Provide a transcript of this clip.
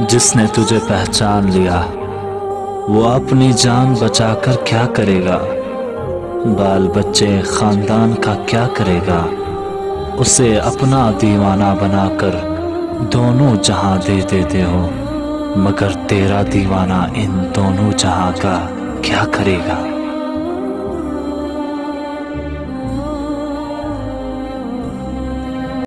जिसने तुझे पहचान लिया वो अपनी जान बचाकर क्या करेगा। बाल बच्चे खानदान का क्या करेगा। उसे अपना दीवाना बनाकर दोनों जहां दे देते हो, मगर तेरा दीवाना इन दोनों जहां का क्या करेगा।